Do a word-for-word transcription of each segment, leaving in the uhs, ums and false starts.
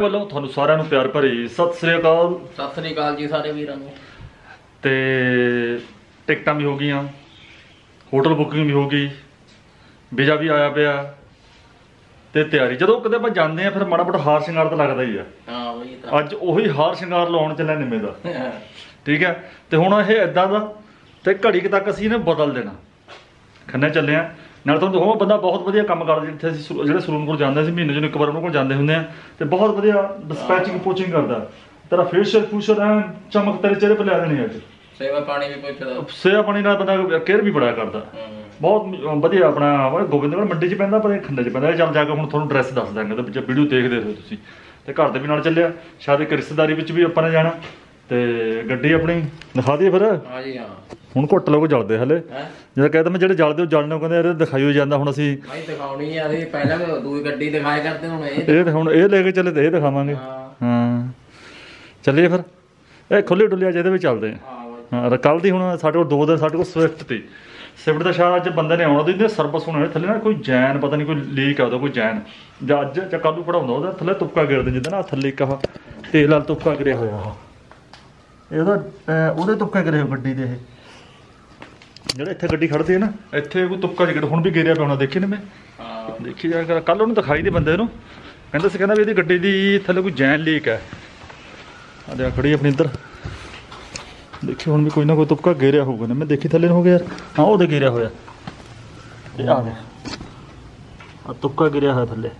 ਵੱਲੋਂ ਤੁਹਾਨੂੰ ਸਾਰਿਆਂ ਨੂੰ ਪਿਆਰ ਭਰੀ ਸਤਿ ਸ੍ਰੀ ਅਕਾਲ। ਸਤਿ ਸ੍ਰੀ ਅਕਾਲ ਜੀ ਸਾਰੇ ਵੀਰਾਂ ਨੂੰ। ਤੇ ਟਿਕਟਾਂ ਵੀ ਹੋ ਗਈਆਂ, ਹੋਟਲ ਬੁਕਿੰਗ ਵੀ ਹੋ ਗਈ, ਵੀਜ਼ਾ ਵੀ ਆਇਆ ਪਿਆ ਤੇ ਤਿਆਰੀ। ਜਦੋਂ ਕਦੇ ਆਪਾਂ ਜਾਂਦੇ ਆ ਫਿਰ ਮਾੜਾ ਮੋਟਾ ਹਾਰ ਸ਼ਿੰਗਾਰ ਤਾਂ ਲੱਗਦਾ ਹੀ ਆ। ਹਾਂ ਬਈ ਤਾਂ ਅੱਜ ਉਹੀ ਹਾਰ ਸ਼ਿੰਗਾਰ ਲਾਉਣ ਚੱਲਿਆ ਨਿੰਮੇ ਦਾ। ਠੀਕ ਹੈ, ਤੇ ਹੁਣ ਇਹ ਇਦਾਂ ਦਾ ਤੇ ਘੜੀ ਕੁ ਤੱਕ ਅਸੀਂ ਇਹਨੇ ਬਦਲ ਦੇਣਾ। ਖੰਨੇ ਚੱਲੇ ਆ ਨਾਲ ਤੁਹਾਨੂੰ ਦਿਖਾਵਾਂ, ਬੰਦਾ ਬਹੁਤ ਵਧੀਆ ਕੰਮ ਕਰਦਾ। ਜਿੱਥੇ ਅਸੀਂ ਜਿਹੜੇ ਸਲੂਨ ਕੋਲ ਜਾਂਦੇ ਸੀ ਮਹੀਨੇ 'ਚ ਇੱਕ ਵਾਰ ਉਹਨਾਂ ਕੋਲ ਜਾਂਦੇ ਹੁੰਦੇ ਆ ਤੇ ਬਹੁਤ ਵਧੀਆ ਡਿਸਪੈਚਿੰਗ ਪੋਚਿੰਗ ਕਰਦਾ। ਤੇਰਾ ਫੇਸ਼ੀਅਲ ਫੂਸ਼ੀਅਲ ਐ ਚਮਕ ਤੇਰੇ ਚਿਹਰੇ 'ਤੇ ਲੈ ਦੇਣੀ ਅੱਜ। ਸੇਵਾ ਪਾਣੀ ਵੀ ਪੁੱਛਦਾ, ਸੇਵਾ ਪਾਣੀ ਨਾਲ ਬੰਦਾ ਕੇਅਰ ਵੀ ਬੜਾ ਕਰਦਾ। ਬਹੁਤ ਵਧੀਆ। ਆਪਣਾ ਗੋਬਿੰਦਗੜ੍ਹ ਮੰਡੀ 'ਚ ਪੈਂਦਾ ਪਰ ਇਹ ਖੰਨੇ 'ਚ ਪੈਂਦਾ। ਚੱਲ ਜਾ ਕੇ ਹੁਣ ਤੁਹਾਨੂੰ ਐਡਰੈਸ ਦੱਸ ਦਾਂਗੇ ਉਹਦੇ ਵਿੱਚ, ਵੀਡੀਓ ਦੇਖਦੇ ਹੋ ਤੁਸੀਂ। ਤੇ ਘਰ ਦੇ ਵੀ ਨਾਲ ਚੱਲਿਆ, ਸ਼ਾਇਦ ਇੱਕ ਰਿਸ਼ਤੇਦਾਰੀ ਵਿੱਚ ਵੀ ਆਪਾਂ ਨੇ ਜਾਣਾ। ਤੇ ਗੱਡੀ ਆਪਣੀ ਦਿਖਾ ਦਈਏ ਫਿਰ। ਹਾਂ ਜੀ ਹਾਂ। ਹੁਣ ਘੁੱਟ ਲੋਕ ਜਲਦੇ ਹਲੇ, ਜਦੋਂ ਕਹਿੰਦਾ ਮੈਂ ਜਿਹੜੇ ਜਲਦੇ ਉਹ ਜਲਨੇ ਕਹਿੰਦੇ ਯਾਰ ਦਿਖਾਈ ਹੋ ਜਾਂਦਾ। ਹੁਣ ਅਸੀਂ ਭਾਈ ਦਿਖਾਉਣੀ ਆ, ਅਸੀਂ ਪਹਿਲਾਂ ਦੂਜੀ ਗੱਡੀ ਦਿਖਾਇਆ ਕਰਦੇ, ਹੁਣ ਇਹ ਇਹ ਤੇ ਹੁਣ ਇਹ ਲੈ ਕੇ ਚੱਲੇ ਤੇ ਇਹ ਦਿਖਾਵਾਂਗੇ। ਹਾਂ ਚੱਲੀਏ ਫਿਰ। ਇਹ ਖੁੱਲੀ ਡੁੱਲੀ ਜਿਹਦੇ ਵਿੱਚ ਚੱਲਦੇ ਆ। ਹਾਂ ਕੱਲ ਦੀ ਹੁਣ ਸਾਡੇ ਕੋਲ ਦੋ ਦਿਨ ਸਾਡੇ ਕੋਲ ਸਵਿਫਟ ਤੇ ਸਵਿਫਟ ਦਾ ਸ਼ਾਇਦ ਅੱਜ ਬੰਦੇ ਨੇ ਆਉਣਾ, ਉਹਦੀ ਸਰਵਿਸ ਹੋਣੀ ਥੱਲੇ ਨਾ ਕੋਈ ਜੈਨ ਪਤਾ ਨਹੀਂ ਕੋਈ ਲੀਕ ਆ ਉਹਦਾ, ਕੋਈ ਜੈਨ ਜਾਂ ਅੱਜ ਜਾਂ ਕੱਲ੍ਹ ਨੂੰ ਪੜਾਉਂਦਾ ਉਹਦਾ ਥੱਲੇ ਤੁਪਕਾ ਗਿਰਦੇ ਜਿੱਦਾਂ ਨਾ ਥੱਲੇ ਇੱਕ ਆਹ ਤੇਲ ਨਾਲ ਤੁਪਕਾ ਗਿਰਿਆ ਹੋਇਆ। ਇਹ ਉਹਦਾ ਉਹਦੇ ਤੁਪਕਾ ਗਿਰੇ ਹੋਏ ਗੱਡੀ ਦੇ। ਇਹ ਜਿਹੜੇ ਇੱਥੇ ਗੱਡੀ ਖੜਦੀ ਹੈ ਨਾ ਇੱਥੇ ਕੋਈ ਤੁਪਕਾ ਜਿਗੜ ਹੁਣ ਵੀ ਗਿਰਿਆ ਪਿਆ ਹੋਣਾ। ਦੇਖੀ ਨੇ ਮੈਂ ਦੇਖੀ ਜਾ ਕਰ ਕੱਲ੍ਹ ਉਹਨੂੰ ਦਿਖਾਈ ਦੇ ਬੰਦੇ ਨੂੰ, ਕਹਿੰਦਾ ਸੀ ਕਹਿੰਦਾ ਵੀ ਇਹਦੀ ਗੱਡੀ ਦੀ ਥੱਲੇ ਕੋਈ ਜੈਨ ਲੀਕ ਹੈ। ਆ ਦੇਖ ਖੜੀ ਆਪਣੀ ਇੱਧਰ ਦੇਖੀ, ਹੁਣ ਵੀ ਕੋਈ ਨਾ ਕੋਈ ਤੁਪਕਾ ਗੇਰਿਆ ਹੋਊਗਾ ਨਾ। ਮੈਂ ਦੇਖੀ ਥੱਲੇ ਨੂੰ ਹੋ ਗਿਆ ਯਾਰ। ਹਾਂ ਉਹਦੇ ਗੇਰਿਆ ਹੋਇਆ, ਇਹ ਆ ਗਿਆ ਆ ਤੁਪਕਾ ਗਿਰਿਆ ਹੋਇਆ ਥੱਲੇ।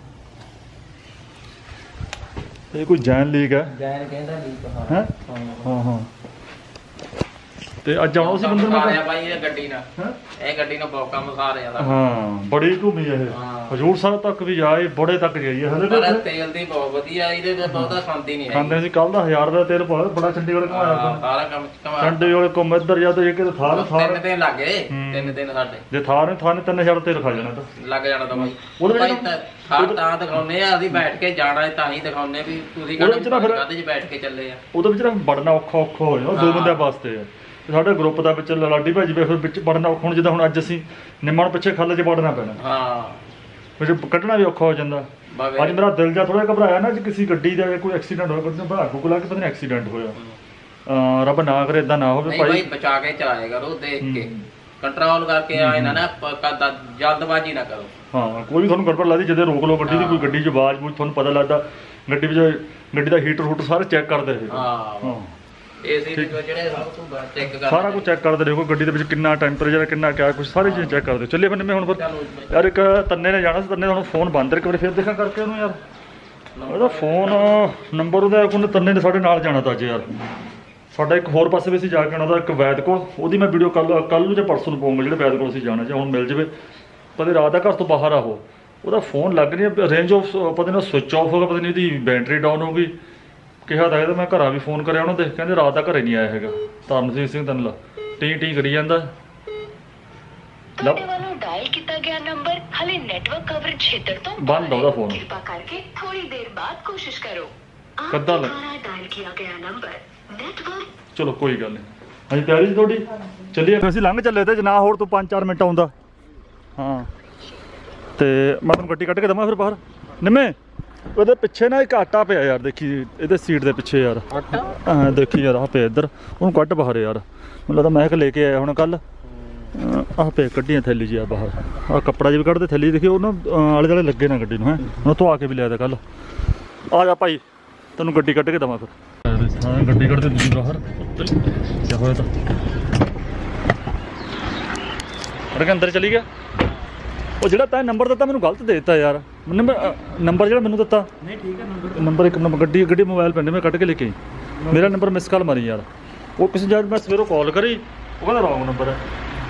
ਇਹ ਕੋਈ ਜੈਨ ਲੀਕ ਹੈ। ਜੈਨ ਕਹਿੰਦਾ ਲੀਕ। ਹੈ ਹਾਂ ਹਾਂ। ਤੇ ਅੱਜ ਆਉਣਾ ਸੀ ਬੰਦੇ ਨੂੰ ਭਾਈ ਇਹ ਗੱਡੀ ਨਾਲ, ਇਹ ਗੱਡੀ ਨਾਲ ਬਹੁਤ ਕੰਮ ਸਾਰ ਜਾਂਦਾ। ਹਾਂ ਬੜੀ ਘੁੰਮੀ ਇਹ, ਹਜ਼ੂਰ ਸਾਹਿਬ ਤੱਕ ਵੀ ਜਾਏ, ਬੜੇ ਤੱਕ ਜਾਈਏ ਹਲੇ। ਪਰ ਤੇਲ ਦੀ ਬਹੁਤ ਵਧੀਆ, ਇਹਦੇ ਤੇ ਬਹੁਤਾ ਖਾਂਦੀ ਨਹੀਂ ਹੈ। ਖਾਂਦੇ ਸੀ ਕੱਲ ਦਾ ਹਜ਼ਾਰ ਰੁਪਏ ਤੇਲ ਪਾ ਬੜਾ ਚੰਡੀਗੜ੍ਹ ਘੁਮਾਇਆ। ਸਾਰਾ ਕੰਮ ਘੁਮਾ ਚੰਡੀਗੜ੍ਹ ਘੁੰਮ ਇੱਧਰ ਜਾ ਤੇ ਇੱਕ ਥਾਰ ਥਾਰ ਤਿੰਨ ਦਿਨ ਲੱਗ ਗਏ। ਤਿੰਨ ਦਿਨ ਸਾਡੇ ਜੇ ਥਾਰ ਨੇ ਥਾਰ ਨੇ ਤਿੰਨ ਹਜ਼ਾਰ ਤੇਲ ਖਾ ਜਾਣਾ ਤਾਂ ਲੱਗ ਜਾਣਾ ਤਾਂ ਭਾਈ। ਉਹਦੇ ਵਿੱਚ ਥਾਰ ਤਾਂ ਦਿਖਾਉਨੇ ਆ, ਅਸੀਂ ਬੈਠ ਕੇ ਜਾਣਾ ਤਾਂ ਹੀ ਦਿਖਾਉਨੇ ਵੀ ਤੁਸੀਂ ਕਾਹਦੇ 'ਚ ਬੈਠ ਕੇ ਚੱਲੇ ਆ। ਉਹਦੇ ਵਿੱਚ ਨਾ ਵੜਨਾ ਔਖਾ ਔਖਾ ਹੋ ਜਾਣਾ, ਦੋ ਬੰਦਿਆਂ ਵਾਸਤੇ ਆ। ਸਾਡੇ ਗਰੁੱਪ ਦਾ ਵਿੱਚ ਲਾਡੀ ਭਾਜੀ ਫਿਰ ਵਿੱਚ ਵੜਨਾ ਔਖਾ। ਹੁਣ ਜਿੱਦਾਂ ਹੁਣ ਅੱਜ ਅਸੀਂ ਨਿੰਮਾ ਨੂੰ ਪਿੱਛੇ ਖੱਲ 'ਚ ਵੜਨਾ ਪੈਣਾ। ਹਾਂ ਵਿੱਚ ਕੱਢਣਾ ਵੀ ਔਖਾ ਹੋ ਜਾਂਦਾ। ਅੱਜ ਮੇਰਾ ਦਿਲ ਜਾ ਥੋੜ੍ਹਾ ਘਬਰਾਇਆ ਨਾ, ਜੇ ਕਿਸੇ ਗੱਡੀ ਦਾ ਕੋਈ ਐਕਸੀਡੈਂਟ ਹੋਇਆ, ਬੰਦੇ ਭਾਗੂ ਕੋਲ ਆ ਕੇ ਪਤਾ ਨਹੀਂ ਐਕਸੀਡੈਂਟ ਹੋਇਆ। ਰੱਬ ਨਾ ਕਰੇ ਏਦਾਂ ਨਾ ਹੋਵੇ ਭਾਈ। ਬਚਾ ਕੇ ਚਲਾਇਆ ਕਰੋ, ਦੇਖ ਕੇ ਕੰਟਰੋਲ ਕਰਕੇ ਆਏ ਨਾ ਨਾ ਜਲਦਬਾਜ਼ੀ ਨਾ ਕਰੋ। ਹਾਂ ਕੋਈ ਵੀ ਤੁਹਾਨੂੰ ਗੜਬੜ ਲੱਗਦੀ ਜਦੋਂ ਰੋਕ ਲਓ ਗੱਡੀ ਦੀ। ਕੋਈ ਗੱਡੀ 'ਚ ਆਵਾਜ਼ ਬੂਝ ਤੁਹਾਨੂੰ ਪਤਾ ਲੱਗਦਾ, ਗੱਡੀ ਵਿੱਚ ਗੱਡੀ ਦਾ ਹੀਟਰ ਹੂਟਰ ਸਾਰੇ ਚੈੱਕ ਕਰਦੇ ਰਹੇ। ਹਾਂ ਸਾਰਾ ਕੁਝ ਚੈੱਕ ਕਰਦੇ ਰਹੋ। ਗੱਡੀ ਦੇ ਵਿੱਚ ਕਿੰਨਾ ਟੈਂਪਰੇਚਰ, ਕਿੰਨਾ ਕਿਆ ਕੁਛ ਸਾਰੀ ਚੀਜ਼ਾਂ ਚੈੱਕ ਕਰਦੇ। ਚੱਲੇ ਬੰਦੇ ਮੈਂ ਹੁਣ ਫਿਰ ਯਾਰ ਇੱਕ ਤੰਨੇ ਨੇ ਜਾਣਾ ਸੀ। ਤੰਨੇ ਦਾ ਹੁਣ ਫੋਨ ਬੰਦ ਇੱਕ ਵਾਰੀ ਫਿਰ ਦੇਖਾਂ ਕਰਕੇ ਉਹਨੂੰ ਯਾਰ। ਉਹਦਾ ਫੋਨ ਨੰਬਰ ਉਹਦਾ ਉਹਨੇ ਤੰਨੇ ਨੇ ਸਾਡੇ ਨਾਲ ਜਾਣਾ ਤਾਂ ਅੱਜ ਯਾਰ। ਸਾਡਾ ਇੱਕ ਹੋਰ ਪਾਸੇ ਵੀ ਅਸੀਂ ਜਾ ਕੇ ਆਉਣਾ ਤਾਂ ਇੱਕ ਵੈਦ ਕੋਲ, ਉਹਦੀ ਮੈਂ ਵੀਡੀਓ ਕੱਲ੍ਹ ਕੱਲ੍ਹ ਨੂੰ ਜਾਂ ਪਰਸੋਂ ਨੂੰ ਪਾਊਂਗਾ। ਜਿਹੜੇ ਵੈਦ ਕੋਲ ਅਸੀਂ ਜਾਣਾ ਜਾਂ ਹੁਣ ਮਿਲ ਜਾਵੇ ਪਤਾ ਰਾਤ ਦਾ ਘਰ ਤੋਂ ਬਾਹਰ ਆਹੋ। ਉਹਦਾ ਫੋਨ ਲੱਗ ਨਹੀਂ, ਰੇਂਜ ਆਫ ਪਤਾ ਨਹੀਂ ਸਵਿਚ ਆਫ ਹੋ ਗਿਆ, ਪਤਾ ਨਹੀਂ ਉਹਦੀ ਬੈਟਰੀ ਡਾਊਨ ਹੋ ਗਈ। ਕਿਹਾ ਤਾਂ ਇਹਦਾ ਮੈਂ ਘਰਾਂ ਵੀ ਫੋਨ ਕਰਿਆ ਉਹਨਾਂ ਦੇ, ਕਹਿੰਦੇ ਰਾਤ ਦਾ ਘਰੇ ਨਹੀਂ ਆਇਆ ਹੈਗਾ। ਧਰਮਜੀਤ ਸਿੰਘ ਤਨਲਾ ਟੀ ਟੀ ਕਰੀ ਜਾਂਦਾ। ਤੁਹਾਡੇ ਵੱਲੋਂ ਡਾਇਲ ਕੀਤਾ ਗਿਆ ਨੰਬਰ ਹਲੇ ਨੈਟਵਰਕ ਕਵਰੇਜ ਖੇਤਰ ਤੋਂ ਬੰਦ ਆ। ਉਹਦਾ ਫੋਨ ਕਿਰਪਾ ਕਰਕੇ ਥੋੜੀ ਦੇਰ ਬਾਅਦ ਕੋਸ਼ਿਸ਼ ਕਰੋ। ਕੱਦਾਂ ਡਾਇਲ ਕੀਤਾ ਗਿਆ ਨੰਬਰ ਨੈਟਵਰਕ। ਚਲੋ ਕੋਈ ਗੱਲ ਨਹੀਂ, ਅਸੀਂ ਤਿਆਰੀ ਸੀ ਤੁਹਾਡੀ। ਚੱਲੀਏ ਅਸੀਂ ਲੰਘ ਚੱਲੇ ਤੇ ਨਾ ਹੋਰ ਤੂੰ ਪੰਜ ਚਾਰ ਮਿੰਟ ਆਉਂਦਾ। ਹਾਂ ਤੇ ਮੈਂ ਤੁਹਾਨੂੰ ਗੱਡੀ ਕੱਢ ਕੇ ਦੇਵਾਂ ਫਿਰ ਬਾਹਰ। ਨਿੰਮੇ ਉਹਦੇ ਪਿੱਛੇ ਨਾ ਇੱਕ ਆਟਾ ਪਿਆ ਯਾਰ, ਦੇਖੀ ਇਹਦੇ ਸੀਟ ਦੇ ਪਿੱਛੇ ਯਾਰ। ਹਾਂ ਦੇਖੀ ਯਾਰ ਆਹ ਪਿਆ ਇੱਧਰ, ਉਹਨੂੰ ਕੱਢ ਬਾਹਰ ਯਾਰ। ਮੈਨੂੰ ਲੱਗਦਾ ਮੈਂ ਲੈ ਕੇ ਆਇਆ ਹੁਣ ਕੱਲ੍ਹ। ਆਹ ਪਿਆ ਕੱਢੀਆਂ ਥੈਲੀ 'ਚ ਆ ਬਾਹਰ। ਆਹ ਕੱਪੜਾ ਜਿਹਾ ਵੀ ਕੱਢਦੇ ਥੈਲੀ, ਦੇਖੀ ਉਹ ਨਾ ਆਲੇ ਦੁਆਲੇ ਲੱਗੇ ਨਾ ਗੱਡੀ ਨੂੰ। ਹੈ ਹੁਣ ਧੋ ਆ ਕੇ ਵੀ ਲਿਆ ਤਾ ਕੱਲ੍ਹ। ਆ ਜਾ ਭਾਈ ਤੈਨੂੰ ਗੱਡੀ ਕੱਢ ਕੇ ਦੇਵਾਂ ਫਿਰ। ਹਾਂ ਗੱਡੀ ਕੱਢਦੇ ਤੁਸੀਂ ਬਾਹਰ ਕਿਆ ਹੋਇਆ ਤਾਂ ਕੱਢ ਕੇ ਅੰਦਰ ਚਲੀ ਗਿਆ। ਉਹ ਜਿਹੜਾ ਤੈਂ ਨੰਬਰ ਦਿੱਤਾ ਮੈਨੂੰ ਗਲਤ ਦੇ ਦਿੱਤਾ ਯਾਰ। ਨੰਬਰ ਨੰਬਰ ਜਿਹੜਾ ਮੈਨੂੰ ਦਿੱਤਾ ਨਹੀਂ ਠੀਕ ਹੈ। ਨੰਬਰ ਨੰਬਰ ਇੱਕ ਨੰਬਰ ਗੱਡੀ ਗੱਡੀ ਮੋਬਾਈਲ ਪੈਂਦੇ ਮੈਂ ਕੱਢ ਕੇ ਲੈ ਕੇ ਆਈ। ਮੇਰਾ ਨੰਬਰ ਮਿਸ ਕਾਲ ਮਾਰੀ ਯਾਰ। ਉਹ ਕਿਸੇ ਜਦ ਮੈਂ ਸਵੇਰੋਂ ਕਾਲ ਕਰੀ ਉਹ ਕਹਿੰਦਾ ਰੌਂਗ ਨੰਬਰ ਹੈ।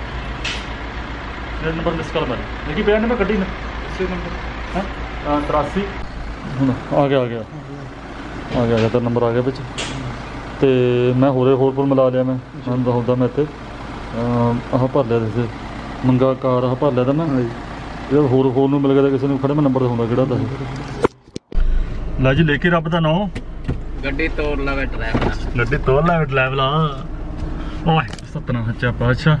ਮੇਰਾ ਨੰਬਰ ਮਿਸ ਕਾਲ ਮਾਰੀ ਦੇਖੀ ਪਿਆ ਨੇ ਮੈਂ ਗੱਡੀ ਨੇ ਇਸੇ ਨੰਬਰ ਹੈ ਤਰਾਸੀ। ਹੁਣ ਆ ਗਿਆ ਆ ਗਿਆ ਆ ਗਿਆ ਤਾਂ ਨੰਬਰ ਆ ਗਿਆ ਵਿੱਚ। ਅਤੇ ਮੈਂ ਹੋਰੇ ਹੋਰ ਪਰ ਮਿਲਾ ਲਿਆ। ਮੈਂ ਹੁੰਦਾ ਹੁੰਦਾ ਮੈਂ ਇੱਥੇ ਆਹ ਭਰ ਲਿਆ ਵੈਸੇ ਮੰਗਾ ਕਾਰ ਆਹ ਭਰ ਲਿਆ ਤਾਂ ਮੈਂ। ਇਹ ਹੋਰ ਹੋਰ ਨੂੰ ਮਿਲ ਗਿਆ ਤਾਂ ਕਿਸੇ ਨੂੰ ਖੜੇ ਮੈਂ ਨੰਬਰ ਦਿਖਾਉਂਦਾ ਕਿਹੜਾ ਤਾਂ ਇਹ। ਲੈ ਜੀ ਲੈ ਕੇ ਰੱਬ ਦਾ ਨਾਂ ਗੱਡੀ ਤੋੜ ਲਵੇ ਡਰਾਈਵਰ। ਗੱਡੀ ਤੋੜ ਲਵੇ ਡਰਾਈਵਰ ਲਾ ਓਏ ਸਤਨਾਮ ਸੱਚਾ ਪਾਤਸ਼ਾਹ।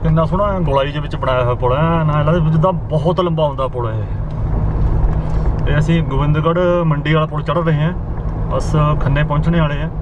ਕਿੰਨਾ ਸੋਹਣਾ ਗੋਲਾਈ ਦੇ ਵਿੱਚ ਬਣਾਇਆ ਹੋਇਆ ਪੁਲ ਹੈ ਨਾ, ਇਹਨਾਂ ਦੇ ਜਿੱਦਾਂ ਬਹੁਤ ਲੰਬਾ ਹੁੰਦਾ ਪੁਲ ਇਹ। ਇਹ ਅਸੀਂ ਗੋਬਿੰਦਗੜ੍ਹ ਮੰਡੀ ਵਾਲਾ ਪੁਲ ਚੜ੍ਹ ਰਹੇ ਹਾਂ, ਬਸ ਖੰਨੇ ਪਹੁੰਚਣੇ ਵਾਲੇ ਆ।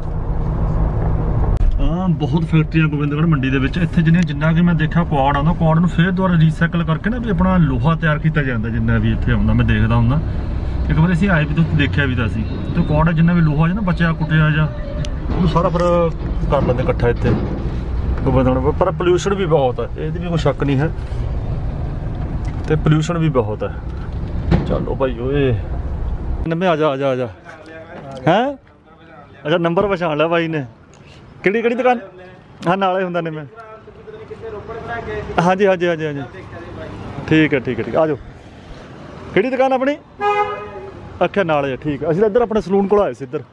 ਹਾਂ ਬਹੁਤ ਫੈਕਟਰੀਆਂ ਗੋਬਿੰਦਗੜ੍ਹ ਮੰਡੀ ਦੇ ਵਿੱਚ। ਇੱਥੇ ਜਿੰਨੇ ਜਿੰਨਾ ਕਿ ਮੈਂ ਦੇਖਿਆ ਕੁਆੜ ਆਉਂਦਾ, ਕੁਆੜ ਨੂੰ ਫੇਰ ਦੁਬਾਰਾ ਰੀਸਾਈਕਲ ਕਰਕੇ ਨਾ ਵੀ ਆਪਣਾ ਲੋਹਾ ਤਿਆਰ ਕੀਤਾ ਜਾਂਦਾ। ਜਿੰਨਾ ਵੀ ਇੱਥੇ ਆਉਂਦਾ ਮੈਂ ਦੇਖਦਾ ਹੁੰਦਾ, ਇੱਕ ਵਾਰ ਅਸੀਂ ਆਏ ਵੀ ਤਾਂ ਦੇਖਿਆ ਵੀ ਤਾਂ ਸੀ ਤੇ ਕੁਆੜ ਜਿੰਨਾ ਵੀ ਲੋਹਾ ਜਾਂ ਬਚਿਆ ਕੁੱਟਿਆ ਜਾਂ ਉਹਨੂੰ ਸਾਰਾ ਫਿਰ ਕਰ ਲੈਂਦੇ ਇਕੱਠਾ ਇੱਥੇ ਗੋਬਿੰਦਗੜ੍ਹ। ਪਰ ਪੋਲਿਊਸ਼ਨ ਵੀ ਬਹੁਤ ਹੈ, ਇਹਦੀ ਵੀ ਕੋਈ ਸ਼ੱਕ ਨਹੀਂ ਹੈ, ਤੇ ਪੋਲਿਊਸ਼ਨ ਵੀ ਬਹੁਤ ਹੈ। ਚਲੋ ਭਾਈ ਓਏ ਨੰਮੇ ਆ ਜਾ ਆ ਜਾ ਆ ਜਾ ਹੈਂ। ਅੱਛਾ ਨੰਬਰ ਪਛਾਣ ਲਿਆ ਬਾਈ ਨੇ। ਕਿਹੜੀ ਕਿਹੜੀ ਦੁਕਾਨ? ਹਾਂ ਨਾਲੇ ਹੁੰਦਾ ਨਿੰਮੇ। ਹਾਂਜੀ ਹਾਂਜੀ ਹਾਂਜੀ ਹਾਂਜੀ ਠੀਕ ਹੈ ਠੀਕ ਹੈ ਠੀਕ ਆ ਜਾਓ। ਕਿਹੜੀ ਦੁਕਾਨ ਆਪਣੀ? ਅੱਛਾ ਨਾਲੇ ਠੀਕ ਹੈ। ਅਸੀਂ ਤਾਂ ਇੱਧਰ ਆਪਣੇ ਸਲੂਨ ਕੋਲ ਆਏ ਸੀ ਇੱਧਰ।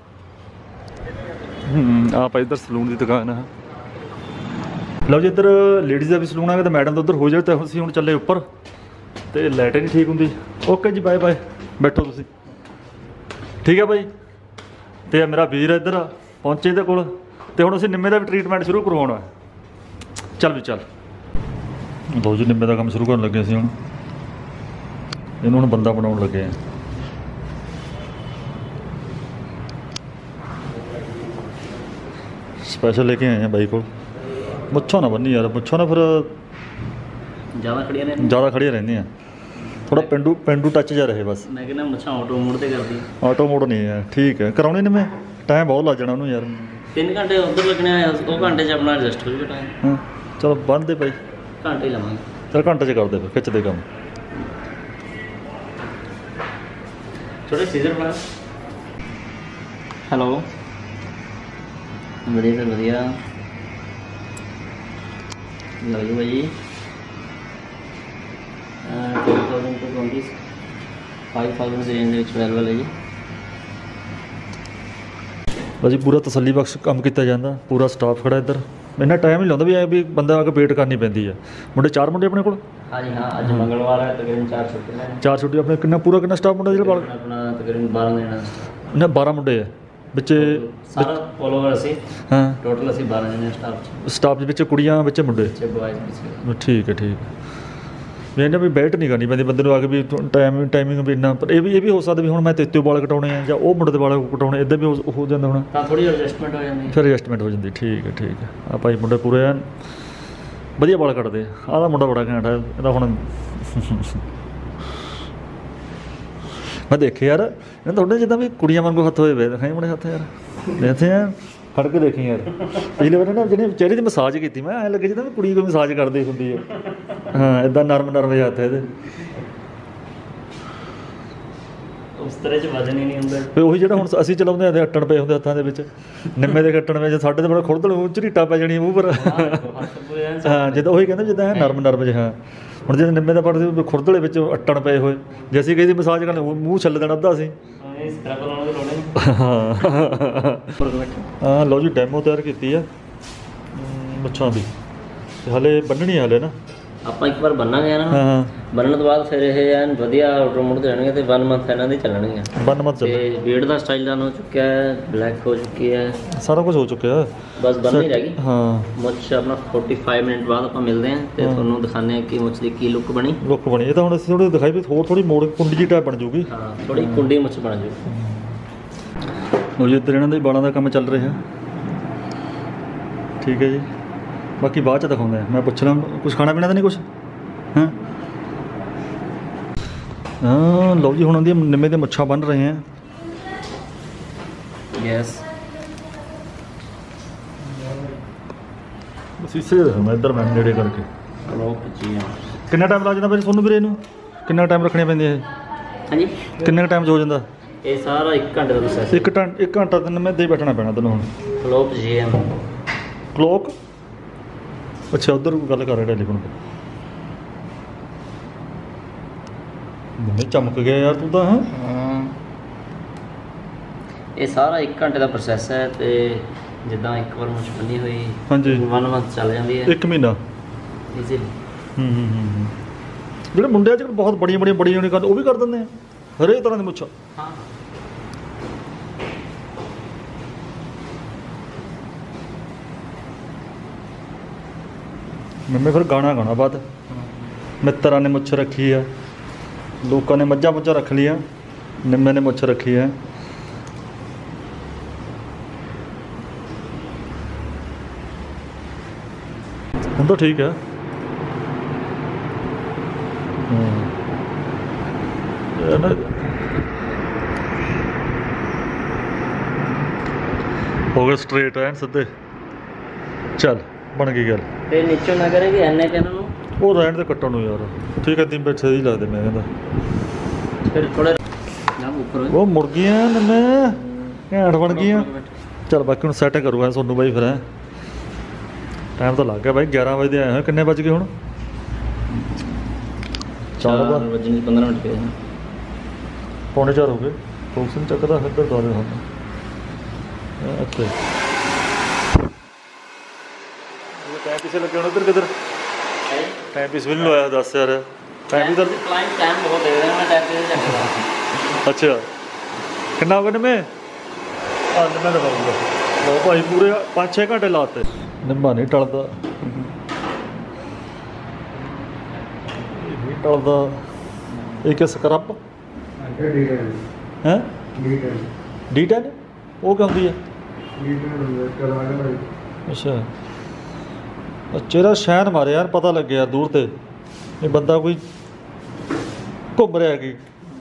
ਹੂੰ ਆਪਾਂ ਇੱਧਰ ਸਲੂਨ ਦੀ ਦੁਕਾਨ ਆ। ਲਓ ਜੀ ਇੱਧਰ ਲੇਡੀਜ਼ ਦਾ ਵੀ ਸਲੂਨ ਆ, ਤਾਂ ਮੈਡਮ ਦਾ ਉੱਧਰ ਹੋ ਜਾਵੇ। ਤਾਂ ਅਸੀਂ ਹੁਣ ਚੱਲੇ ਉੱਪਰ, ਤੇ ਲਾਈਟ ਹੀ ਨਹੀਂ ਠੀਕ ਹੁੰਦੀ। ਓਕੇ ਜੀ ਬਾਏ ਬਾਏ, ਬੈਠੋ ਤੁਸੀਂ। ਠੀਕ ਹੈ ਬਾਈ। ਤੇ ਮੇਰਾ ਵੀਰ ਇੱਧਰ ਪਹੁੰਚੇ ਇਹਦੇ ਕੋਲ, ਤੇ ਹੁਣ ਅਸੀਂ ਨਿੰਮੇ ਦਾ ਵੀ ਟ੍ਰੀਟਮੈਂਟ ਸ਼ੁਰੂ ਕਰਵਾਉਣਾ। ਚੱਲ ਵੀ ਚੱਲ। ਲਓ ਜੀ ਨਿੰਮੇ ਦਾ ਕੰਮ ਸ਼ੁਰੂ ਕਰਨ ਲੱਗੇ ਅਸੀਂ ਹੁਣ। ਇਹਨੂੰ ਹੁਣ ਬੰਦਾ ਬਣਾਉਣ ਲੱਗੇ ਆ। ਸਪੈਸ਼ਲ ਲੈ ਕੇ ਆਏ ਆ ਬਾਈ ਕੋਲ। ਮੁੱਛਾਂ ਨਾ ਬੰਨੀ ਯਾਰ, ਮੁੱਛਾਂ ਨਾ ਫਿਰ ਜ਼ਿਆਦਾ ਖੜੀਆਂ ਨੇ, ਜ਼ਿਆਦਾ ਖੜੀਆਂ ਰਹਿੰਦੀਆਂ। ਥੋੜਾ ਪਿੰਡੂ ਪਿੰਡੂ ਟੱਚ ਜਾ ਰਹੇ ਬਸ। ਮੈਂ ਕਹਿੰਦਾ ਮੁੱਛਾਂ ਆਟੋ ਮੋੜ ਤੇ ਕਰਦੀ। ਆਟੋ ਮੋੜ ਨਹੀਂ ਹੈ ਠੀਕ ਹੈ, ਕਰਾਉਣੇ ਨੇ। ਮੈਂ ਟਾਈਮ ਬਹੁਤ ਲੱਗ ਜਾਣਾ ਉਹਨੂੰ ਯਾਰ। ਤਿੰਨ ਘੰਟੇ ਉੱਧਰ ਲੱਗਣੇ ਆ, ਉਹ ਘੰਟੇ 'ਚ ਆਪਣਾ ਐਡਜਸਟ ਹੋ ਜਾਊਗਾ ਟਾਈਮ। ਹਾਂ ਚਲੋ ਬੰਨ੍ਹਦੇ ਭਾਈ, ਘੰਟੇ ਹੀ ਲਵਾਂਗੇ। ਚਲ ਘੰਟੇ 'ਚ ਕਰਦੇ ਫਿਰ, ਖਿੱਚਦੇ ਕੰਮ। ਥੋੜੇ ਸੀਜ਼ਰ ਬਣਾ। ਹੈਲੋ ਵਧੀਆ ਸਰ ਵਧੀਆ। ਲਓ ਜੀ ਭਾਈ two thousand to twenty five thousand ਦੀ ਰੇਂਜ ਦੇ ਵਿੱਚ ਅਵੇਲੇਬਲ ਹੈ ਜੀ। ਭਾਜੀ ਪੂਰਾ ਤਸੱਲੀ ਬਖਸ਼ ਕੰਮ ਕੀਤਾ ਜਾਂਦਾ, ਪੂਰਾ ਸਟਾਫ ਖੜਾ ਇੱਧਰ। ਇੰਨਾ ਟਾਈਮ ਨਹੀਂ ਲਾਉਂਦਾ ਵੀ ਐ ਵੀ ਬੰਦਾ ਆ ਕੇ ਵੇਟ ਕਰਨੀ ਪੈਂਦੀ ਹੈ। ਮੁੰਡੇ ਚਾਰ ਮੁੰਡੇ ਆਪਣੇ ਕੋਲ? ਹਾਂਜੀ ਹਾਂ, ਅੱਜ ਮੰਗਲਵਾਰ ਹੈ, ਤਕਰੀਬਨ ਚਾਰ ਛੁੱਟੀਆਂ ਨੇ। ਚਾਰ ਛੁੱਟੀ ਆਪਣੇ ਕਿੰਨਾ ਪੂਰਾ ਕਿੰਨਾ ਸਟਾਫ ਮੁੰਡਾ ਜਿਹੜਾ ਬਾਲ? ਆਪਣਾ ਤਕਰੀਬਨ ਬਾਰਾਂ ਦੇਣਾ ਨਾ ਬਾਰਾਂ ਮੁੰਡੇ ਆ ਵਿੱਚ ਸਾਰਾ ਆਲ ਓਵਰ ਅਸੀਂ। ਹਾਂ ਟੋਟਲ ਅਸੀਂ ਬਾਰਾਂ ਜਣੇ ਸਟਾਫ 'ਚ। ਸਟਾਫ ਦੇ ਵਿੱਚ ਕੁੜੀਆਂ ਵਿੱਚ ਮੁੰਡੇ? ਬੱਚੇ ਬॉयਜ਼ ਵਿੱਚ। ਠੀਕ ਹੈ ਠੀਕ ਹੈ। ਵੀ ਇਹਨਾਂ ਵੀ ਬੈਠ ਨਹੀਂ ਕਰਨੀ ਪੈਂਦੀ ਬੰਦੇ ਨੂੰ ਆ ਕੇ ਵੀ ਟਾਈਮ ਟਾਈਮਿੰਗ ਵੀ ਇੰਨਾ। ਪਰ ਇਹ ਵੀ ਇਹ ਵੀ ਹੋ ਸਕਦਾ ਵੀ ਹੁਣ ਮੈਂ ਤੇਤੇ ਵਾਲ ਕਟਾਉਣੇ ਆ ਜਾਂ ਉਹ ਮੁੰਡੇ ਦੇ ਵਾਲ ਕਟਾਉਣੇ, ਇੱਦਾਂ ਵੀ ਹੋ ਹੋ ਜਾਂਦਾ ਹੁਣ। ਤਾਂ ਥੋੜੀ ਐਡਜਸਟਮੈਂਟ ਹੋ ਜਾਂਦੀ, ਫਿਰ ਐਡਜਸਟਮੈਂਟ ਹੋ ਜਾਂਦੀ। ਠੀਕ ਹੈ ਠੀਕ ਹੈ। ਆ ਭਾਈ ਮੁੰਡੇ ਪੂਰੇ ਐਨ ਵਧੀਆ ਵਾਲ ਕੱਟਦੇ। ਆਹ ਦਾ ਮੁੰਡਾ ਬੜਾ ਘੈਂਟ ਹੈ ਇਹਦਾ। ਹੁਣ ਮੈਂ ਦੇਖੇ ਯਾਰ ਇਹਨਾਂ ਤੁਹਾਡੇ ਜਿੱਦਾਂ ਵੀ ਕੁੜੀਆਂ ਵਾਂਗੂ ਹੱਥ ਹੋਏ ਵੇ ਦਿਖਾਈ ਮੁੰਡੇ ਹੱਥ ਯਾਰ। ਦੇਖਦੇ ਆ ਖੜ ਕੇ ਦੇਖੀ ਯਾਰ। ਪਿਛਲੇ ਵਾਰ ਨਾ ਜਿਹੜੀ ਚਿਹਰੇ ਦੀ ਮਸਾਜ ਕੀਤੀ ਮੈਂ, ਐਂ ਲੱਗੇ ਜਿੱਦਾਂ ਵੀ ਕੁੜੀ ਕੋਈ ਮਸਾਜ ਕਰਦੀ ਹੁੰਦੀ ਹੈ। ਹਾਂ ਇੱਦਾਂ ਨਰਮ ਨਰਮ ਜਿਹੇ ਹੱਥ ਇਹਦੇ। ਉਸ ਤਰ੍ਹਾਂ 'ਚ ਵਜਨ ਹੀ ਨਹੀਂ ਹੁੰਦਾ। ਫਿਰ ਉਹੀ ਜਿਹੜਾ ਹੁਣ ਅਸੀਂ ਚਲਾਉਂਦੇ ਹਾਂ ਅੱਟਣ ਪਏ ਹੁੰਦੇ ਹੱਥਾਂ ਦੇ ਵਿੱਚ, ਨਿੰਮੇ ਦੇ ਕੱਟਣ ਪਏ, ਸਾਡੇ ਤੇ ਬੜਾ ਖੁਰਦਲ ਮੂੰਹ ਝਰੀਟਾ ਪੈ ਜਾਣੀ ਮੂੰਹ ਪਰ। ਹਾਂ ਜਿੱਦਾਂ ਉਹੀ ਕਹਿੰਦੇ ਜਿੱਦਾਂ ਨਰਮ ਨਰਮ ਜਿਹੇ। ਹਾਂ ਹੁਣ ਜੇ ਨਿੰਮੇ ਦਾ ਪੜਦੇ ਖੁਰਦਲੇ ਵਿੱਚ ਅੱਟਣ ਪਏ ਹੋਏ, ਜੇ ਅਸੀਂ ਕਿਸੇ ਦੀ ਮਸਾਜ ਕਰਨ ਮੂੰਹ ਛੱਲ ਦੇਣਾ ਅੱਧਾ ਅਸੀਂ। ਹਾਂ ਲਓ ਜੀ ਡੈਮੋ ਤਿਆਰ ਕੀਤੀ ਆ ਮੁੱਛਾਂ ਦੀ, ਤੇ ਹਾਲੇ ਬੰਨਣੀ ਹਾਲੇ ਨਾ ਆਪਾਂ ਇੱਕ ਵਾਰ ਬੰਨਾਂਗੇ ਨਾ। ਹਾਂ ਬੰਨਣ ਤੋਂ ਬਾਅਦ ਫਿਰ ਇਹ ਐਨ ਵਧੀਆ ਆਰਡਰ ਮੁੜ ਜਾਣਗੇ ਤੇ ਵਨ ਮੰਥ ਇਹਨਾਂ ਦੀ ਚੱਲਣਗੀਆਂ। ਵਨ ਮੰਥ ਚੱਲੇ। ਤੇ ਬੀਡ ਦਾ ਸਟਾਈਲ ਡਨ ਹੋ ਚੁੱਕਿਆ ਹੈ, ਬਲੈਕ ਹੋ ਚੁੱਕੀ ਹੈ, ਸਾਰਾ ਕੁਝ ਹੋ ਚੁੱਕਿਆ। ਬਸ ਬੰਨ੍ਹਣੀ ਰਹਿ ਗਈ। ਹਾਂ ਮੁੱਛ ਆਪਣਾ ਪੈਂਤਾਲੀ ਮਿੰਟ ਬਾਅਦ ਆਪਾਂ ਮਿਲਦੇ ਹਾਂ ਤੇ ਤੁਹਾਨੂੰ ਦਿਖਾਉਂਦੇ ਹਾਂ ਕਿ ਮੁੱਛ ਦੀ ਕੀ ਲੁੱਕ ਬਣੀ। ਲੁੱਕ ਬਣੀ ਇਹ ਤਾਂ ਹੁਣ ਅਸੀਂ ਥੋੜੀ ਦਿਖਾਈ ਵੀ ਹੋਰ ਥੋੜੀ ਮੋੜ ਕੁੰਡੀ ਜਿਹੀ ਟਾਈਪ ਬਣ ਜੂਗੀ। ਹਾਂ ਥੋੜੀ ਕੁੰਡੀ ਮੁੱਛ ਬਣ ਜੂ। ਲਓ ਜੀ ਇੱਧਰ ਇਹਨਾਂ ਦੇ ਬਾਲਾਂ ਦਾ ਕੰਮ ਚੱਲ ਰਿਹਾ। ਠੀਕ ਹੈ ਜੀ, ਬਾਕੀ ਬਾਅਦ 'ਚ ਦਿਖਾਉਂਦੇ ਆ। ਮੈਂ ਪੁੱਛ ਲਾਂ ਕੁਛ ਖਾਣਾ ਪੀਣਾ ਤਾਂ ਨਹੀਂ ਕੁਛ? ਹਾਂ ਹਾਂ ਲਓ ਜੀ ਹੁਣ ਉਹਦੀਆਂ ਨਿੰਮੇ ਦੇ ਮੁੱਛਾਂ ਬੰਨ੍ਹ ਰਹੇ ਆ। ਯੈਸ ਸੀਸੇ ਦੇਖਣਾ ਇੱਧਰ ਮੈਂ ਨੇੜੇ ਕਰਕੇ। ਜੀ ਕਿੰਨਾ ਟਾਈਮ ਲੱਗ ਜਾਂਦਾ ਭਾਈ ਤੁਹਾਨੂੰ ਵੀਰੇ ਇਹਨੂੰ? ਕਿੰਨਾ ਟਾਈਮ ਰੱਖਣੀਆਂ ਪੈਂਦੀਆਂ ਇਹ? ਹਾਂਜੀ ਕਿੰਨੇ ਟਾਈਮ 'ਚ ਹੋ ਜਾਂਦਾ ਇਹ ਸਾਰਾ? ਇੱਕ ਘੰਟੇ ਦਾ ਪ੍ਰੋਸੈਸ। ਇੱਕ ਘੰਟਾ ਇੱਕ ਘੰਟਾ ਤਾਂ ਮੈਂ ਦੇ ਬੈਠਣਾ ਪੈਣਾ ਤੈਨੂੰ ਹੁਣ। ਕਲੋਕ ਜੀ ਐਮ ਕਲੋਕ? ਅੱਛਾ ਉੱਧਰ ਗੱਲ ਕਰ ਰਿਹਾ ਟੈਲੀਫੋਨ 'ਤੇ। ਨਹੀਂ ਚਮਕ ਗਿਆ ਯਾਰ ਤੂੰ ਤਾਂ। ਹਾਂ ਇਹ ਸਾਰਾ ਇੱਕ ਘੰਟੇ ਦਾ ਪ੍ਰੋਸੈਸ ਹੈ ਤੇ ਜਿੱਦਾਂ ਇੱਕ ਵਾਰ ਮੁੱਛ ਬੰਨੀ ਹੋਈ ਹਾਂਜੀ ਵਨ ਮੰਥ ਚੱਲ ਜਾਂਦੀ ਹੈ। ਇੱਕ ਮਹੀਨਾ ਈਜ਼ੀਲੀ। ਹੂੰ ਹੂੰ ਹੂੰ ਜਿਹੜੇ ਮੁੰਡੇ ਅੱਜ ਕੱਲ੍ਹ ਬਹੁਤ ਬੜੀਆਂ ਬੜੀਆਂ ਬੜੀਆਂ ਨਹੀਂ ਕਰਦੇ, ਉਹ ਵੀ ਕਰ ਦਿੰਦੇ ਆ ਹਰੇਕ ਤਰ੍ਹਾਂ ਦੀ ਮੁੱਛਾਂ। ਹਾਂ ਨਿੰਮੇ ਫਿਰ ਗਾਣਾ ਗਾਣਾ ਬਾਅਦ ਮਿੱਤਰਾਂ ਨੇ ਮੁੱਛ ਰੱਖੀ ਆ, ਲੋਕਾਂ ਨੇ ਮੱਝਾਂ ਮੁੱਝਾਂ ਰੱਖ ਲਈਆਂ, ਨਿੰਮੇ ਨੇ ਮੁੱਛ ਰੱਖੀ ਹੈ। ਹੁਣ ਤਾਂ ਠੀਕ ਹੈ। ਇਹ ਨਾ ਹੋ ਗਏ ਸਟ੍ਰੇਟ ਐਨ ਸਿੱਧੇ। ਚੱਲ ਬਣ ਗਈ ਗੱਲ। ਤੇ ਨੀਚੋਂ ਨਾ ਕਰੇਗੀ ਐਨੇ ਕਿ ਇਹਨਾਂ ਨੂੰ ਉਹ ਰਹਿਣ ਦੇ ਕੱਟਣ ਨੂੰ ਯਾਰ, ਠੀਕ ਹੈ ਤਿੰਨ ਪੈਸੇ ਸਹੀ ਲੱਗਦੇ ਮੈਂ ਕਹਿੰਦਾ। ਫਿਰ ਥੋੜਾ ਨਾ ਉੱਪਰ ਉਹ ਮੁਰਗੀਆਂ ਨੰਨੇ ਘੈਂਟ ਬਣ ਗਈਆਂ। ਚੱਲ ਬਾਕੀ ਹੁਣ ਸੈਟਿੰਗ ਕਰੂਗਾ ਸੋਨੂੰ ਬਾਈ ਫਿਰ। ਟਾਈਮ ਤਾਂ ਲੱਗ ਗਿਆ ਬਾਈ, ਗਿਆਰਾਂ ਵਜੇ ਦੇ ਆਏ ਹੋਏ। ਕਿੰਨੇ ਵੱਜ ਗਏ ਹੁਣ? ਚਾਰ ਵਜੇ ਪੰਦਰਾਂ ਮਿੰਟ ਪਏ ਪੌਣੇ ਚਾਰ ਹੋ ਗਏ। ਫੋਕਸ ਨਹੀਂ ਚੱਕਦਾ ਫਿਰ ਦੌਰੇ ਹੁਣ ਇੱਥੇ ਟਾਈਮ ਪਿੱਛੇ ਲੱਗੇ ਹੁਣ ਉੱਧਰ ਕਿੱਧਰ ਟਾਈਮ ਪਿੱਛੇ ਵੀ ਨਹੀਂ ਲਵਾਇਆ। ਦੱਸ ਯਾਰ ਟਾਈਮ ਵੀ ਤਾਂ ਕਲਾਇੰਟ ਟਾਈਮ ਬਹੁਤ ਦੇ ਰਿਹਾ ਮੈਂ ਟਾਈਮ ਤੇ ਚੱਕਦਾ। ਅੱਛਾ ਕਿੰਨਾ ਹੋ ਗਿਆ ਨਿੰਮੇ? ਆ ਨਿੰਮੇ ਲਵਾਉਂਗਾ ਲਓ ਭਾਈ ਪੂਰੇ ਪੰਜ ਛੇ ਘੰਟੇ ਲਾਤੇ। ਨਿੰਮਾ ਨਹੀਂ ਟਲਦਾ, ਨਹੀਂ ਟਲਦਾ। ਇਹ ਕਿ ਸਕਰੱਬ ਹੈ ਡੀ ਟੈਨ ਉਹ ਕੀ ਹੁੰਦੀ ਹੈ? ਅੱਛਾ ਚਿਹਰਾ ਸ਼ੈਨ ਮਾਰੇ ਯਾਰ, ਪਤਾ ਲੱਗਿਆ ਦੂਰ ਤੇ ਇਹ ਬੰਦਾ ਕੋਈ ਘੁੰਮ ਰਿਹਾ ਕੀ।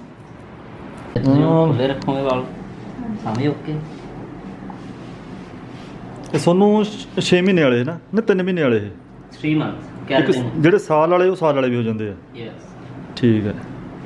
ਖੁੱਲੇ ਰੱਖੋਗੇ ਵਾਲ ਸਾਹਮਣੇ ਓਕੇ। ਇਹ ਤੁਹਾਨੂੰ ਛੇ ਮਹੀਨੇ ਵਾਲੇ ਨਾ ਨਹੀਂ ਤਿੰਨ ਮਹੀਨੇ ਵਾਲੇ ਇਹ ਥ੍ਰੀ ਮੰਥ ਇੱਕ ਜਿਹੜੇ ਸਾਲ ਵਾਲੇ ਉਹ ਸਾਲ ਵਾਲੇ ਵੀ ਹੋ ਜਾਂਦੇ ਆ। ਯੈਸ ਠੀਕ ਹੈ।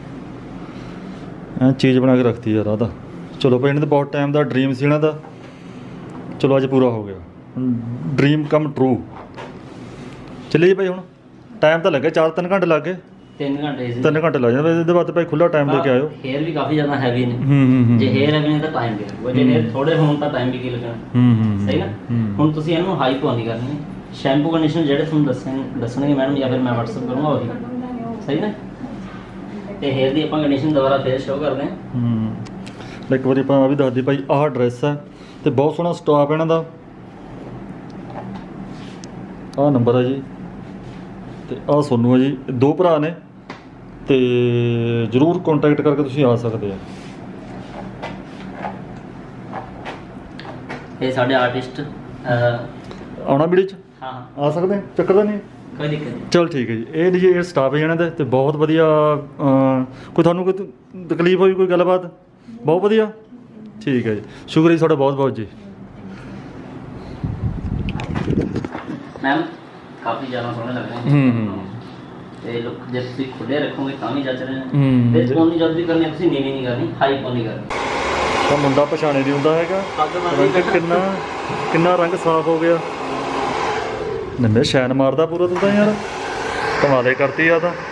ਐਂ ਚੀਜ਼ ਬਣਾ ਕੇ ਰੱਖਤੀ ਯਾਰ ਆ ਤਾਂ। ਚਲੋ ਭਾਈ ਇਹਨਾਂ ਦਾ ਬਹੁਤ ਟਾਈਮ ਦਾ ਡਰੀਮ ਸੀ ਇਹਨਾਂ ਦਾ, ਚਲੋ ਅੱਜ ਪੂਰਾ ਹੋ ਗਿਆ। Dream come true. ਚੱਲੀਏ ਭਾਈ ਹੁਣ ਟਾਈਮ ਤਾਂ ਲੱਗਿਆ ਚਾਰ ਤਿੰਨ ਘੰਟੇ ਲੱਗ ਗਏ। ਤਿੰਨ ਘੰਟੇ ਸੀ ਤਿੰਨ ਘੰਟੇ ਲੱਗ ਜਾਂਦੇ। ਇਹਦੇ ਬਾਅਦ ਭਾਈ ਖੁੱਲ੍ਹਾ ਟਾਈਮ ਲੈ ਕੇ ਆਇਓ। ਹੇਅਰ ਵੀ ਕਾਫੀ ਜ਼ਿਆਦਾ ਹੈਵੀ ਨੇ। ਹੂੰ ਹੂੰ ਜੇ ਹੇਅਰ ਹੈਵੀ ਨੇ ਤਾਂ ਟਾਈਮ ਵੀ ਲੱਗੂਗਾ, ਜੇ ਹੇਅਰ ਥੋੜੇ ਹੋਣ ਤਾਂ ਟਾਈਮ ਵੀ ਕੀ ਲੱਗਣਾ। ਹੂੰ ਹੂੰ ਸਹੀ ਨਾ। ਹੁਣ ਤੁਸੀਂ ਇਹਨੂੰ ਹਾਈ ਤੋਂ ਨਹੀਂ ਕਰਨੀ। ਸ਼ੈਂਪੂ ਕੰਡੀਸ਼ਨਰ ਜਿਹੜੇ ਤੁਹਾਨੂੰ ਦੱਸਣ ਦੱਸਣਗੇ ਮੈਡਮ ਜਾਂ ਫਿਰ ਮੈਂ WhatsApp ਕਰੂੰਗਾ ਉਹੀ ਸਹੀ ਨਾ। ਤੇ ਹੇਅਰ ਦੀ ਆਪਾਂ ਕੰਡੀਸ਼ਨ ਦੁਬਾਰਾ ਫੇਰ ਸ਼ੋ ਕਰਦੇ ਹਾਂ। ਹੂੰ ਇੱਕ ਵਾਰੀ ਆਪਾਂ ਆ ਵੀ ਦੱਸਦੀ ਭਾਈ ਆਹ ਡਰੈਸ ਹੈ ਤੇ ਬਹੁਤ ਸੋਹਣਾ ਸਟਾਫ ਇਹਨਾਂ ਦਾ। ਆਹ ਨੰਬਰ ਹੈ ਜੀ ਤੇ ਆਹ ਸੋਨੂੰ ਹੈ ਜੀ, ਦੋ ਭਰਾ ਨੇ ਤੇ ਜ਼ਰੂਰ ਕੰਟੈਕਟ ਕਰਕੇ ਤੁਸੀਂ ਆ ਸਕਦੇ ਆ। ਇਹ ਸਾਡੇ ਆਰਟਿਸਟ ਆਉਣਾ ਵੀਡੀਓ 'ਚ ਹਾਂ ਆ ਸਕਦੇ ਆ, ਚੱਕਰ ਦਾ ਨਹੀਂ ਕੋਈ ਦਿੱਕਤ ਨਹੀਂ। ਚਲ ਠੀਕ ਹੈ ਜੀ। ਇਹ ਜੀ ਇਹ ਸਟਾਫ ਹੈ ਇਹਨਾਂ ਦਾ ਤੇ ਬਹੁਤ ਵਧੀਆ। ਕੋਈ ਤੁਹਾਨੂੰ ਕੋਈ ਤਕਲੀਫ ਹੋਈ ਕੋਈ ਗੱਲਬਾਤ? ਬਹੁਤ ਵਧੀਆ ਠੀਕ ਹੈ ਜੀ, ਸ਼ੁਕਰੀਆ ਜੀ ਤੁਹਾਡਾ ਬਹੁਤ ਬਹੁਤ ਜੀ। ਮੈਮ ਕਾਫੀ ਜ਼ਿਆਦਾ ਸੋਹਣੇ ਲੱਗ ਰਹੇ ਹੂੰ ਹੂੰ ਤੇ ਲੁੱਕ ਜੇ ਤੁਸੀਂ ਖੁੱਲੇ ਰੱਖੋਗੇ ਤਾਂ ਵੀ ਜੱਚ ਰਹੇ ਨੇ। ਹੂੰ ਤੇ ਪੋਨੀ ਜਦ ਵੀ ਕਰਨੀ ਤੁਸੀਂ ਨੀਵੀਂ ਨਹੀਂ ਕਰਨੀ, ਹਾਈ ਪੋਨੀ ਕਰਨੀ। ਤਾਂ ਮੁੰਡਾ ਪਛਾਣੇ ਨਹੀਂ ਹੁੰਦਾ ਹੈਗਾ। ਰੰਗ ਕਿੰਨਾ ਕਿੰਨਾ ਰੰਗ ਸਾਫ਼ ਹੋ ਗਿਆ। ਨਿੰਮੇ ਸ਼ੈਨ ਮਾਰਦਾ ਪੂਰਾ ਤੂੰ ਤਾਂ ਯਾਰ, ਕਮਾਲੇ ਕਰਤੀ ਆ ਤਾਂ।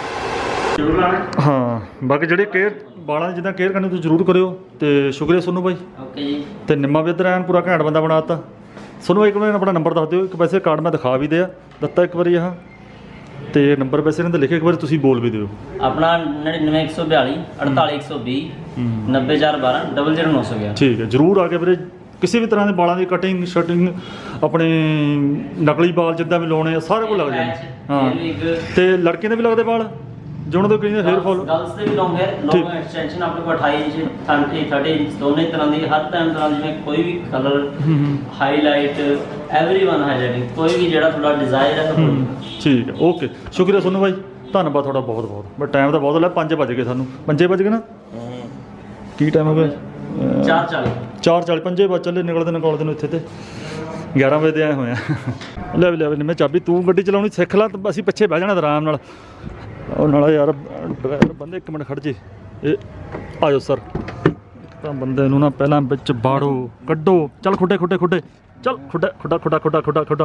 ਹਾਂ ਬਾਕੀ ਜਿਹੜੇ ਕੇਅਰ ਵਾਲਾਂ ਦੀ ਜਿੱਦਾਂ ਕੇਅਰ ਕਰਨੀ ਤੁਸੀਂ ਜ਼ਰੂਰ ਕਰਿਓ। ਤੇ ਸ਼ੁਕਰੀਆ ਸੋਨੂੰ ਬਾਈ। ਓਕੇ ਜੀ। ਤੇ ਨਿੰਮਾ ਵੀ ਇੱਧਰ ਐਨ ਪੂਰਾ ਘੈਂਟ ਬੰਦਾ ਬਣਾ ਦਿੱਤਾ। ਸੋਨੂੰ ਇੱਕ ਵਾਰ ਆਪਣਾ ਨੰਬਰ ਦੱਸ ਦਿਓ। ਇੱਕ ਵੈਸੇ ਕਾਰਡ ਮੈਂ ਦਿਖਾ ਵੀ ਦਿਆ ਦਿੱਤਾ ਇੱਕ ਵਾਰੀ ਆਹ, ਤੇ ਨੰਬਰ ਵੈਸੇ ਇਹਨਾਂ ਦੇ ਲਿਖੇ ਇੱਕ ਵਾਰੀ ਤੁਸੀਂ ਬੋਲ ਵੀ ਦਿਓ। ਆਪਣਾ ਨੜਿਨਵੇਂ ਇੱਕ ਸੌ ਬਿਆਲੀ ਅੜਤਾਲੀ ਇੱਕ ਸੌ ਵੀਹ ਨੱਬੇ ਚਾਰ ਬਾਰਾਂ ਡਬਲ ਜ਼ੀਰੋ ਨੌ ਸੌ ਗਿਆਰਾਂ। ਠੀਕ ਹੈ ਜ਼ਰੂਰ ਆ ਕੇ ਵੀਰੇ। ਕਿਸੇ ਵੀ ਤਰ੍ਹਾਂ ਦੇ ਵਾਲਾਂ ਦੀ ਕਟਿੰਗ ਸ਼ਟਿੰਗ ਆਪਣੇ ਨਕਲੀ ਵਾਲ ਜਿੱਦਾਂ ਵੀ ਲਾਉਣੇ ਆ ਸਾਰੇ ਕੋਲ ਲੱਗ ਜਾਂਦੇ। ਹਾਂ ਤੇ ਲੜਕੀਆਂ ਦੇ ਵੀ ਲੱਗਦੇ ਵਾਲ ਜਿਹਨਾਂ ਦੇ ਕਈ ਹੇਅਰ ਫਾਲ। ਗਰਲਸ ਦੇ ਵੀ ਲੌਂਗ ਹੈ, ਲੌਂਗ ਐਕਸਟੈਂਸ਼ਨ ਆਪਣੇ ਕੋਲ ਅਠਾਈ ਇੰਚ ਥਰਟੀ ਥਰਟੀ ਇੰਚ ਦੋਨੇ ਤਰ੍ਹਾਂ ਦੀ ਹਰ ਟਾਈਮ ਤਰ੍ਹਾਂ ਜਿਵੇਂ ਕੋਈ ਵੀ ਕਲਰ ਹਾਈਲਾਈਟ ਐਵਰੀਵਨ ਹਾਈਲਾਈਟਿੰਗ ਕੋਈ ਵੀ ਜਿਹੜਾ ਤੁਹਾਡਾ ਡਿਜ਼ਾਇਰ ਹੈ ਤਾਂ ਠੀਕ ਹੈ। ਓਕੇ ਸ਼ੁਕਰੀਆ ਸੋਨੂੰ ਬਾਈ, ਧੰਨਵਾਦ ਤੁਹਾਡਾ ਬਹੁਤ ਬਹੁਤ। ਬਟ ਟਾਈਮ ਤਾਂ ਬਹੁਤ ਲੈ ਪੰਜ ਵੱਜ ਗਏ ਸਾਨੂੰ। ਪੰਜੇ ਵੱਜ ਗਏ ਨਾ ਕੀ ਟਾਈਮ ਹੋ ਗਿਆ? ਚਾਰ ਚਾਲੀ ਚਾਰ ਚਾਲੀ ਪੰਜੇ ਵੱਜ ਚੱਲੇ ਨਿਕਲਦੇ ਨਿਕਲਦੇ ਨੂੰ ਇੱਥੇ ਤੇ ਗਿਆਰਾਂ ਵਜੇ ਦੇ ਆਏ ਹੋਏ ਆ। ਲੈ ਵੀ ਲੈ ਵੀ ਨਿੰਮੇ ਚਾਬੀ ਤੂੰ ਗੱਡੀ ਚਲਾਉਣੀ ਸਿੱਖ ਲਾ, ਅਸੀਂ ਪਿੱਛੇ ਬਹਿ ਜਾਣਾ ਆਰਾਮ ਨਾਲ। ਉਹ ਨਾਲ ਯਾਰ ਡਰਾਈਵਰ ਬੰਦੇ ਇੱਕ ਮਿੰਟ ਖੜ ਜੇ। ਇਹ ਆ ਜਾਓ ਸਰ। ਤਾਂ ਬੰਦੇ ਨੂੰ ਨਾ ਪਹਿਲਾਂ ਵਿੱਚ ਬਾੜੋ ਕੱਢੋ। ਚੱਲ ਖੁੱਡੇ ਖੁੱਡੇ ਖੁੱਡੇ ਚੱਲ ਖੁੱਡਾ ਖੁੱਡਾ ਖੁੱਡਾ ਖੁੱਡਾ ਖੁੱਡਾ ਖੁੱਡਾ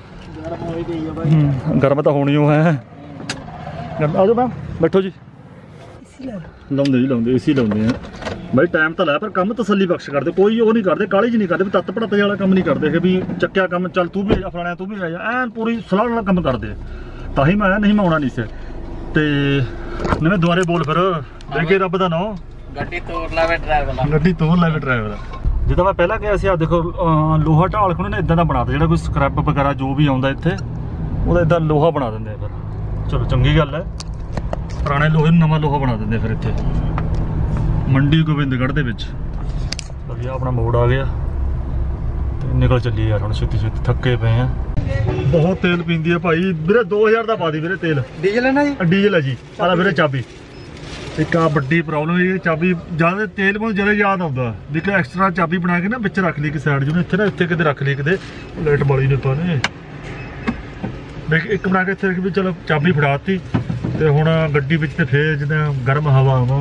ਗਰਮ ਤਾਂ ਹੋਣੀ ਉਹ ਹੈ। ਆ ਜਾਓ ਮੈਮ ਬੈਠੋ ਜੀ। ਲਾਉਂਦੇ ਜੀ ਲਾਉਂਦੇ ਏਸੀ ਲਾਉਂਦੇ ਆ ਬਾਈ। ਟਾਈਮ ਤਾਂ ਲਾਇਆ ਪਰ ਕੰਮ ਤਸੱਲੀ ਬਖਸ਼ ਕਰਦੇ। ਕੋਈ ਉਹ ਨਹੀਂ ਕਰਦੇ ਕਾਹਲੀ 'ਚ ਨਹੀਂ ਕਰਦੇ ਵੀ ਤੱਤ ਪੜਾਤੇ ਵਾਲਾ ਕੰਮ ਨਹੀਂ ਕਰਦੇ ਕਿ ਵੀ ਚੱਕਿਆ ਕੰਮ ਚੱਲ ਤੂੰ ਵੀ ਆ ਜਾ ਫਲਾਣਾ ਤੂੰ ਵੀ ਆ ਜਾ। ਐਨ ਪੂਰੀ ਸਲਾਹ ਨਾਲ ਕੰਮ ਕਰਦੇ। ਤਾਂ ਹੀ ਮੈਂ ਆਇਆ ਨਹੀਂ ਮੈਂ ਆਉਣਾ ਨਹੀਂ ਸੀ। ਤੇ ਨਵੇਂ ਦੁਆਰੇ ਬੋਲ ਫਿਰ ਦੇ ਕੇ ਰੱਬ ਦਾ ਨਾਂ ਗੱਡੀ ਤੋੜ ਲਾਵੇ ਡਰਾਈਵਰ ਗੱਡੀ ਤੋੜ ਲਾਵੇ ਡਰਾਈਵਰ। ਜਿੱਦਾਂ ਮੈਂ ਪਹਿਲਾਂ ਕਿਹਾ ਸੀ ਆ ਦੇਖੋ ਲੋਹਾ ਢਾਲ ਖੁਣੇ ਨੇ ਇਦਾਂ ਦਾ ਬਣਾਤਾ ਜਿਹੜਾ ਕੋਈ ਸਕ੍ਰੈਪ ਵਗੈਰਾ ਜੋ ਵੀ ਆਉਂਦਾ ਇੱਥੇ ਉਹਦਾ ਇਦਾਂ ਲੋਹਾ ਬਣਾ ਦਿੰਦੇ ਆ ਫਿਰ। ਚਲੋ ਚੰਗੀ ਗੱਲ ਹੈ, ਪੁਰਾਣੇ ਲੋਹੇ ਨੂੰ ਨਵਾਂ ਲੋਹਾ ਬਣਾ ਦਿੰਦੇ ਫਿਰ ਇੱਥੇ ਮੰਡੀ ਗੋਬਿੰਦਗੜ੍ਹ ਦੇ ਵਿੱਚ। ਵਧੀਆ ਆਪਣਾ ਮੋੜ ਆ ਗਿਆ ਤੇ ਨਿਕਲ ਚੱਲੀਏ ਯਾਰ ਹੁਣ ਛੇਤੀ ਛੇਤੀ, ਥੱਕੇ ਪਏ ਆ। ਬਹੁਤ ਤੇਲ ਪੀਂਦੀ ਆ ਭਾਈ ਵੀਰੇ, ਦੋ ਹਜ਼ਾਰ ਦਾ ਪਾ ਦੀ ਵੀਰੇ ਤੇਲ। ਡੀਜ਼ਲ ਹੈ ਨਾ ਜੀ? ਡੀਜ਼ਲ ਹੈ ਜੀ। ਆਹ ਵੀਰੇ ਚਾਬੀ, ਇੱਕ ਆ ਵੱਡੀ ਪ੍ਰੋਬਲਮ ਇਹ ਚਾਬੀ ਜ਼ਿਆਦਾ ਤੇਲ ਮੈਨੂੰ ਜਦੋਂ ਯਾਦ ਆਉਂਦਾ ਵੀ ਕਿ ਐਕਸਟਰਾ ਚਾਬੀ ਬਣਾ ਕੇ ਨਾ ਵਿੱਚ ਰੱਖ ਲਈ ਇੱਕ ਸਾਈਡ, ਜਿਹਨੂੰ ਇੱਥੇ ਨਾ ਇੱਥੇ ਕਿਤੇ ਰੱਖ ਲਈ ਕਿਤੇ, ਲਾਈਟ ਬਾਲੀ ਨੇ ਪਾ ਨੇ ਦੇਖ ਇੱਕ ਬਣਾ ਕੇ ਇੱਥੇ ਰੱਖ ਵੀ ਚਲੋ ਚਾਬੀ ਫੜਾਤੀ ਤੇ ਹੁਣ ਗੱਡੀ ਵਿੱਚ ਤੇ ਫੇਰ ਜਿੱਦਾਂ ਗਰਮ ਹਵਾ ਆਵਾ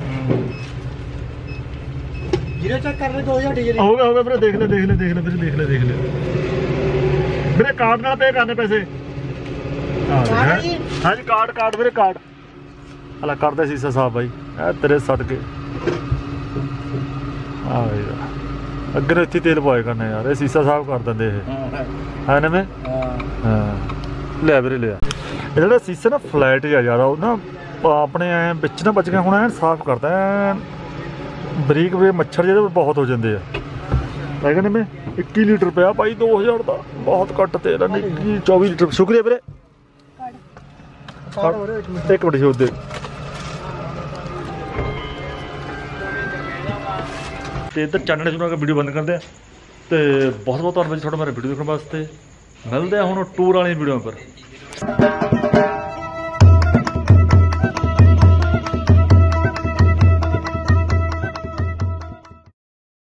ਜੀਰੋ ਚੈੱਕ ਕਰ ਲੈ ਦੋ ਹਜ਼ਾਰ ਡੀਜ਼ਲ ਹੋ ਗਿਆ ਹੋ ਗਿਆ ਵੀਰੇ, ਦੇਖ ਲੈ ਦੇਖ ਲੈ ਦੇਖ ਲੈ ਵੀਰੇ, ਦੇਖ ਲੈ ਦੇਖ ਲੈ ਵੀਰੇ ਕਾਰਡ ਨਾਲ ਪੇ ਕਰਨੇ ਪੈਸੇ। ਹਾਂਜੀ ਕਾਰਡ ਕਾਰਡ ਵੀਰੇ ਕਾਰਡ ਹਲਾ ਕਰਦੇ ਸੀਸਾ ਸਾਹਿਬ ਬਾਈ ਇਹ ਤੇਰੇ ਸਦਕੇ। ਆ ਯਾਰ ਅੱਗੇ ਨੂੰ ਇੱਥੇ ਤੇਲ ਪਵਾਏ ਕਰਨੇ ਯਾਰ, ਇਹ ਸੀਸਾ ਸਾਹਿਬ ਕਰ ਦਿੰਦੇ ਇਹ ਹੈ ਨਾ ਮੈਂ। ਹਾਂ ਲੈ ਵੀਰੇ ਲਿਆ। ਇਹ ਜਿਹੜਾ ਸੀਸਾ ਨਾ ਫਲੈਟ ਜਿਹਾ ਜ਼ਿਆਦਾ ਉਹ ਨਾ ਆਪਣੇ ਐ ਵਿੱਚ ਨਾ ਬਚ ਗਿਆ, ਹੁਣ ਐਨ ਸਾਫ਼ ਕਰਦਾ ਐਨ ਬਰੀਕ ਬਰੀਕ ਮੱਛਰ ਜਿਹਦੇ ਬਹੁਤ ਹੋ ਜਾਂਦੇ ਆ। ਮੈਂ ਕਹਿੰਦਾ ਮੈਂ ਇੱਕੀ ਲੀਟਰ ਪਿਆ ਭਾਈ ਦੋ ਹਜ਼ਾਰ ਦਾ, ਬਹੁਤ ਘੱਟ ਤੇਲ ਆ। ਇੱਕੀ ਚੌਵੀ ਲੀਟਰ। ਸ਼ੁਕਰੀਆ ਵੀਰੇ। ਇੱਕ ਮਿੰਟ ਛੋੜ ਦੇ। ਤੇ ਇੱਧਰ ਚਾਨਣੇ ਸੁਣਾ ਕੇ ਵੀਡੀਓ ਬੰਦ ਕਰਦੇ ਆ ਤੇ ਬਹੁਤ ਬਹੁਤ ਧੰਨਵਾਦ ਤੁਹਾਡਾ ਮੇਰੇ ਵੀਡੀਓ ਦੇਖਣ ਵਾਸਤੇ। ਮਿਲਦੇ ਆ ਹੁਣ ਟੂਰ ਵਾਲੀ ਵੀਡੀਓ ਪਰ।